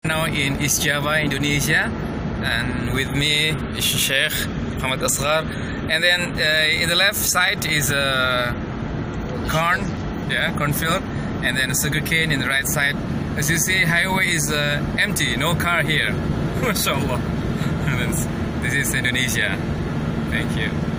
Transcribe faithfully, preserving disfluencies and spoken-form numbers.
Now in East Java, Indonesia, and with me is Sheikh Muhammad Asghar, and then uh, in the left side is a corn, yeah, cornfield, and then a sugarcane in the right side. As you see, highway is uh, empty, no car here. MashaAllah. This is Indonesia. Thank you.